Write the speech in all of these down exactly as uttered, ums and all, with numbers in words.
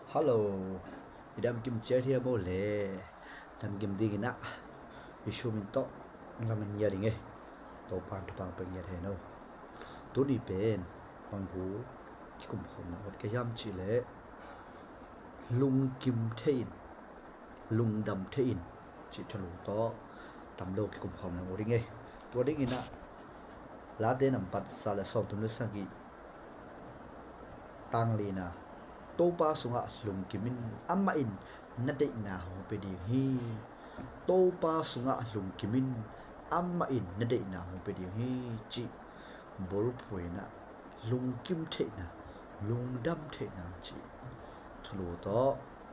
Hello, idam kim chia thia bo le, dam kim di gina, isu min to, ngam min ya dinge, to pan to pang pang ya the no, tu ni pen, pang bu, ki kum khom na wat ka yam chi le, lung kim thein, lung dam thein, chi thlu to, tam lo ki kum khom na wo dinge, tu ding ina, la de nam pat sa la som tum le sang ki, tang li na. Tô pa sunga lung kimin amma in na dei na ho pe di hi tô pa sunga lung kimin amma in na dei na ho pe di hi chi bol phoi na lung kim the na lung dam the na chi thlu to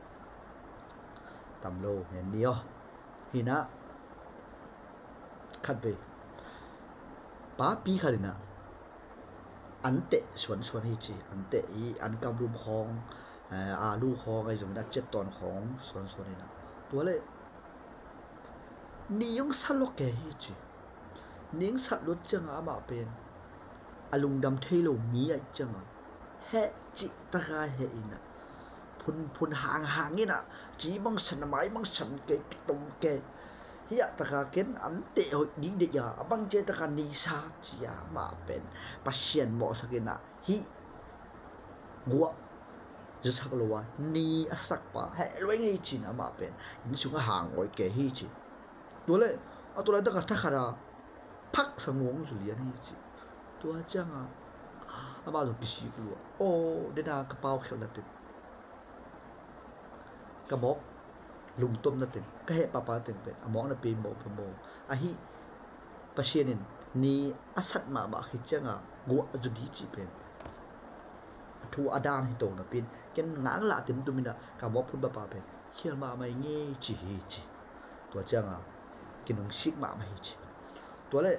tam lo ne nio hi na khat ve pa pi khalina anh tệ xuân xuân hi chi anh tệ ý anh cầm lùm khong à lu khong cái dùng đã chết toàn khong xuân xuân này nèตัวเลยนี่ยังสัตว์โลกแก่hi chiนี่ยังสัตว์รถจังอ่ะมาเป็นอารมณ์ดำเทโลมีอ่ะจังอ่ะเฮจิตะกาเฮอินะพุนพุนห่างห่างนี่น่ะจีบังฉันไม้บังฉันเกะตรงเกะhiya taka ken an te ho di de ya abang je taka ni sa chia ma pen pasien mo sakina hi gua ju sak lo wa ni asak pa he lo ngi chi na ma pen in su ga hang oi ke hi chi to le a to la da ka ta khara phak sangong su lian hi chi to chang a ama lo bisi ku o de na ka pau khel na te ka bok lung tom na tin ka he papa tin pe among na pe mo pe mo a hi pasienin ni asat ma ba khi changa go ju di chi pen thu adan hi to na pin ken ngang la tim tu mina ka bo phun ba pa pen khial ma mai nge chi hi chi to changa kinung sik ma mai chi to le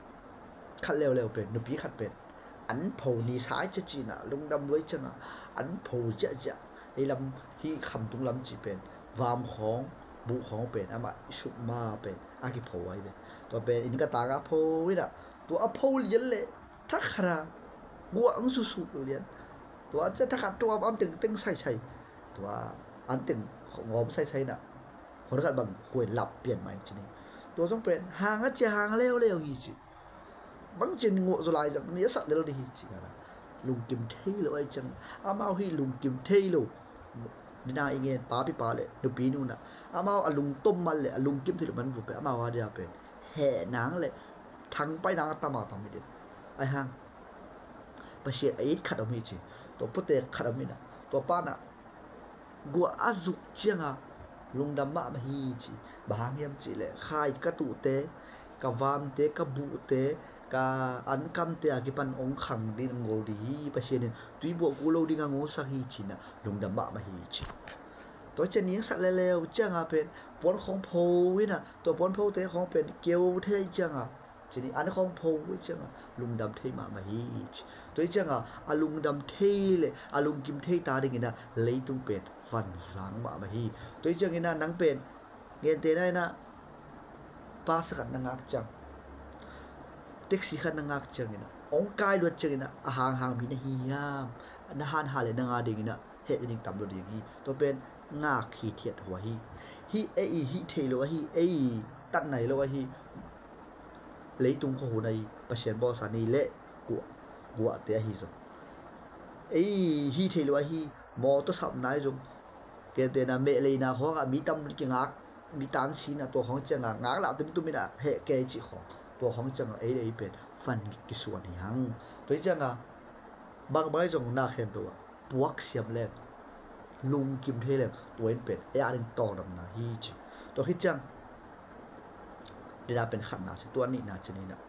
khat lew lew pen nu pi khat pen an pho ni sai cha chi na lung dam loi changa an pho ja ja ai lam hi kham tung lam chi penวามของบุของเป็นอามาสุมาเป็นอากิโพไว้เป็นตัวเป็นอินก็ตากาโพวินะตัวอโพเลียนเลยทักขรากัวอังสุสุเลียนตัวจะทักขัดตัวอันตึงตึงใส่ใส่ตัวอันตึงของงอมใส่ใส่น่ะคนขัดบางกวยหลับเปลี่ยนใหม่จริงตัวต้องเป็นหางก็จะหางเร็วเร็วฮีจิบางจินงวสุไลจากนี้สักเร็วดีฮีจินะลุงกิมเทโลไอจังอามาฮีลุงกิมเทโลนี่นาอีเงี้ยป้าพี่ป้าเลยดูปีนู้นน่ะอามาอาลุงต้มมันเลยอาลุงกิมที่มันบุบไปอามาว่าเดียเป็นแห่นางเลยทั้งไปนางตามาตามิเดไอ้ห่างประเสียไอ้ขัดอมิจิตัวพุทธขัดอมินะตัวป้าน่ะกัวอาจุกเจียงอ่ะลุงดำมามาฮีจิบางยามจิเลยขายกระตุเตะกะวามเตะกะบุเตะกาอันคำเตะกิปันองขังดินงอดีประเสียนี่ตุยบวกูโลดิงงอสักฮีจินะลุงดำมามาฮีจิตัวเจนี้สักเร็วๆจังอ่ะเป็นปนของโพวินะตัวปนโพเตะของเป็นเกียวเทจังอ่ะเจนี้อันของโพวิจังอ่ะลุงดำเทมามาฮีจิตัวจังอ่ะอาลุงดำเทเลยอาลุงกิมเทตาดิงินะเลยตุ้งเป็นฟันสังมามาฮีตัวจังงินะนังเป็นเงินเตะได้นะป้าสกัดนังอักจังเท็กซี่ขันนังอักจังงินะองค์กายล้วนจังงินะอาหารหางมีนะฮียามนะฮันหาเลยนังอาดิงินะเฮ็ดดิ่งตำรวจดิ่งฮีตัวเป็นงาขี้เทียดหัวฮีฮีเอฮีเทโลฮีเอตัดไหนโลฮีเลยตุงข้อหูในประเชียนบอสานีเละกัวกัวเตะฮีส่งเอฮีเทโลฮีมอตัวสับนายจงเตียนเตียนนะเมเลยนะของอ่ะมีตำกิงักมีตานซีนะตัวของจังอ่ะงักหลับตุ้มตุ้มไม่ได้เฮแกจิของตัวของจังเอเลยเป็นฟันกิส่วนหังตัวจังอ่ะบางใบจงน่าเข้มตัวปวกเสียมแรงลุงกิมเทเลยตัวเองเป็นไอ้อาริงตอดำนาฮีจิตัวที่จังเดี๋ยวเป็นขันนาสิตัวนี้นาชนิดนะ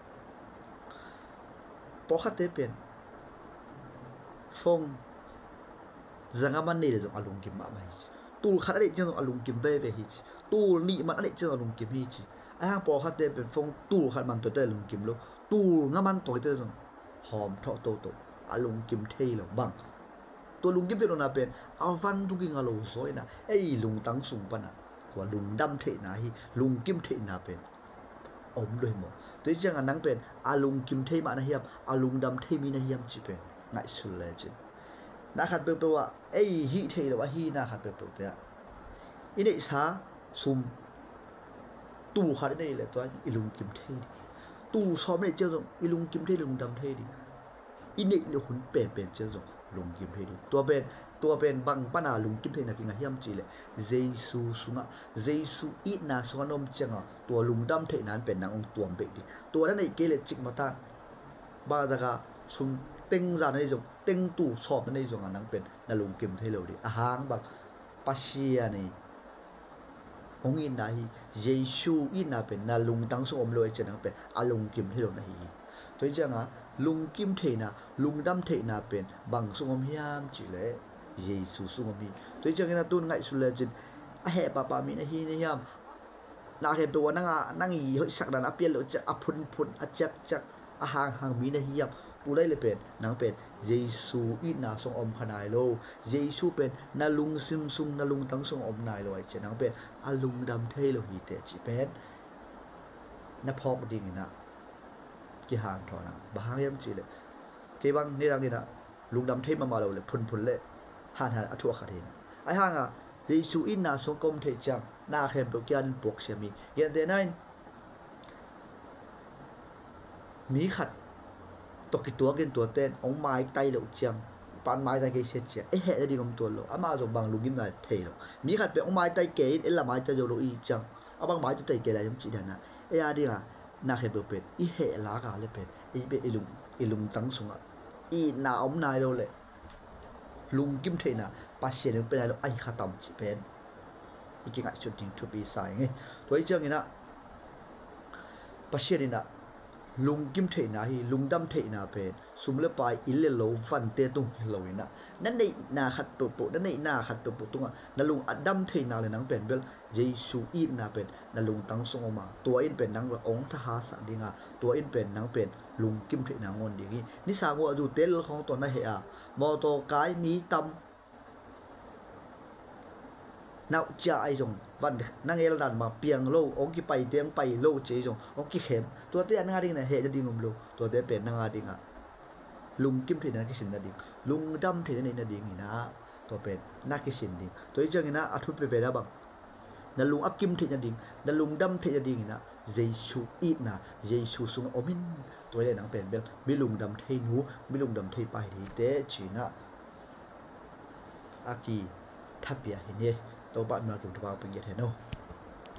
ตัวขัดเตเป็นฟงจังมันนี่เลยจงอาลุงกิมมาไม่ฮิตูขัดอะไรจังจงอาลุงกิมเว่เว่ฮิตูนี่มันอะไรจังอาลุงกิมฮิจิไอ้ห่างปอขัดเตเป็นฟงตูขัดมันตัวเตลุงกิมโลตูงามันตัวเตจงหอมเทาะโตโตอาลุงกิมเทเลยบังตัวลุงกิมเทโลนาเป็นเอาฟันทุกิงอาโลโซยนะไอ้ลุงตั้งสูงปะนะว่าลุงดำเทนาฮีลุงกิมเทนาเป็นอมด้วยหมดตัวจังอันนั้นเป็นอาลุงกิมเทมานะเฮียมอาลุงดำเทมีนะเฮียมจีเป็นไงสุดเลยจินาขัดเปล่าไอ้ฮีเทหรือว่าฮีนาขัดเปล่าเตะอินเดชาซุมตู้ขัดได้เลยตัวอิลุงกิมเทดิตู้ซ้อมได้เจ้าจงอิลุงกิมเทลุงดำเทดิอินเดเลยหุ่นเป็นเป็นเจ้าจงลุงกิมเทดิตัวเป็นตัวเป็นบังปนาลุงกิมเทนักกิงเฮียมจีเลยเจซูสุงะเจซูอีนาสวนมจังอ่ะตัวลุงดำเทนั้นเป็นนางองตัวเบ็ดดิตัวนั้นไอ้เกลจิกมาตันบาดากาซุมเต็งจานในจงเต็งตู้สอบในจงอ่ะนังเป็นนาลุงกิมเทเลวดิอาหางบักปัชญานี่องอินดาฮีเยซูอินาเป็นนาลุงตั้งสมลอยเจนังเป็นอาลุงกิมเทเลวนะฮีตัวจังอ่ะลุงกิมเทนะลุงดำเทนะเป็นบังสมเฮียมจีเลยเยซูสมมีตัวจังนะตุนไงสุเลจินอาเหปะปามีนะฮีนี่ยามนาเห็นตัวนั่งอ่ะนั่งอีเฮ้ยสักดานอาเปียโลจะอาพุนพุนอาจักจักอาหางหางมีนะฮียามปูได้เลยเป็นนังเป็นเยซูอินาทรงอมขนายโลเยซูเป็นนาลุงซิมซุงนาลุงตั้งทรงอมนายโลไอเจนังเป็นอาลุงดำเทโลฮีเตจิเป็นนับพอกดิ่งนะกี่หางทอนะบางยามจีเลยเก็บังนี่รังนี่นะลุงดำเทมามาเราเลยพุนพุนเลยหันหันอัทั่วขาเทนะไอห่างอ่ะเยซูอินาทรงกมเทจังนาเข็มเปกยันปกเชมีเย็นเดนัยมีขัดตกตัวกินตัวเต้นองไม้ไตเหลวจังปานไม้ไตเกยเสียเจียไอเหตุดีกว่าตัวโลอามาจงบางลูกยิ้มหน่อยเทโลมีขัดเป็นองไม้ไตเกยเอละไม้ไตโจโลอีจังอาบางไม้จะไตเกยอะไรยังจีดันนะไอ้อาดีอ่ะนาเข็มเป็นอีเหตุลากาเลยเป็นอีเป็นอีลุงอีลุงตั้งสงอ่ะอีนาอมนายโลเลยลุงกิมเทนะปัสเซียนเป็นอะไรไอ้ข้าตำจีเป็นอีกอย่างชุดจริงทุบีสายไงตัวอีเจ้างี้นะปัสเซียนนะลุงกิมเทนะฮีลุงดำเทนะเป็นสมเลปายอิเลโลฟันเตตุงโลวินะนั่นในนาขัดปุปุนั่นในนาขัดปุปุตุงอ่ะนั่นลุงอัดดำเทนะเลยนังเป็นเบลเยซูอีนะเป็นนั่นลุงตั้งทรงออกมาตัวอินเป็นนังองค์ทหารสันดิงอ่ะตัวอินเป็นนังเป็นลุงกิมเทนะงอนดีงี้นิสางว่าดูเตลของตัวนั่นเหรอมอโตกายมีตำน่าจะไอจงวันนั่งเอลดันมาเปียงโลองกี่ไปเตียงไปโลเจจงองกี่เข็มตัวเตี้ยนั่งดิ่งเนี่ยเหตุจะดิ่งงมโลตัวเตี้ยเป็นนั่งดิ่งอ่ะลุงกิมเทนักกิสินนั่งดิ่งลุงดำเทนักนั่งดิ่งนี่นะตัวเป็นนักกิสินดิ่งตัวอีจังนี่นะอัทุบไปเป็นอะไรบ้างนั่นลุงอักกิมเทนักดิ่งนั่นลุงดำเทนักดิ่งนี่นะเยซูอีนะเยซูสุงอมินตัวเตี้ยนั่งเป็นเบลมิลุงดำเทนูมิลุงดำเทไปดีเตจีนะอากีทับเปียเห็นเนี่ยตัวบ้านมาถึงตัวบ้านเป็นยังไงเนาะ